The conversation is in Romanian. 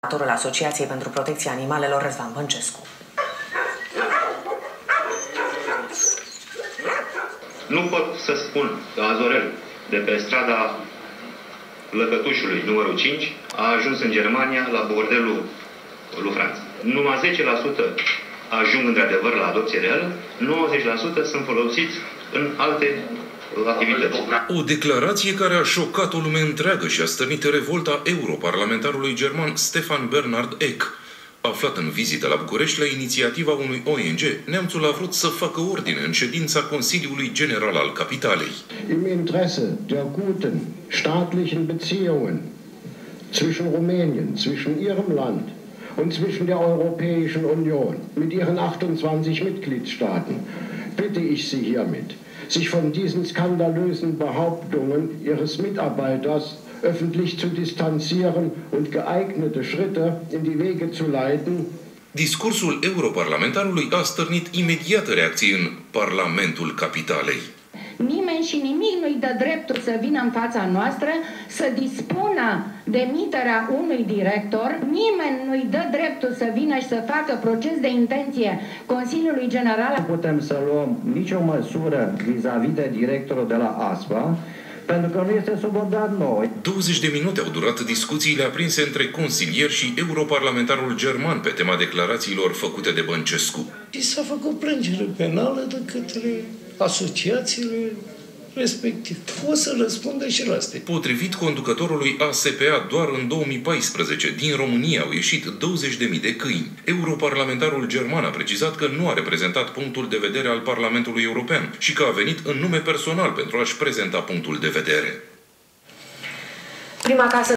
coordonatorul Asociației pentru Protecția Animalelor, Răzvan Băncescu. Nu pot să spun că Azorel, de pe strada Lăcătușului, numărul 5, a ajuns în Germania la bordelul lui Franț. Numai 10% ajung într-adevăr la adopție reală, 90% sunt folosiți în alte activități. O declarație care a șocat o lume întreagă și a stârnit revolta europarlamentarului german Stefan Bernhard Eck. Aflat în vizită la București la inițiativa unui ONG, neamțul a vrut să facă ordine în ședința Consiliului General al Capitalei. Im Interesse der guten staatlichen Beziehungen zwischen Rumänien, zwischen ihrem Land und zwischen der Europäischen Union mit ihren 28 Mitgliedstaaten bitte ich Sie hiermit, sich von diesen skandalösen Behauptungen Ihres Mitarbeiters öffentlich zu distanzieren und geeignete Schritte in die Wege zu leiten. Discursul europarlamentarului a stârnit imediat reacții în Parlamentul Capitalei. Nimeni și nimic nu-i dă dreptul să vină în fața noastră să dispună demiterea unui director. Nimeni nu-i dă dreptul să vină și să facă proces de intenție Consiliului General. Nu putem să luăm nicio măsură vis-a-vis de directorul de la ASPA, pentru că nu este subordat noi. 20 de minute au durat discuțiile aprinse între consilieri și europarlamentarul german pe tema declarațiilor făcute de Băncescu. Și s-a făcut plângere penală de către asociațiile respectiv. O să răspundă și la astea. Potrivit conducătorului ASPA, doar în 2014 din România au ieșit 20.000 de câini. Europarlamentarul german a precizat că nu a reprezentat punctul de vedere al Parlamentului European și că a venit în nume personal pentru a-și prezenta punctul de vedere. Prima casă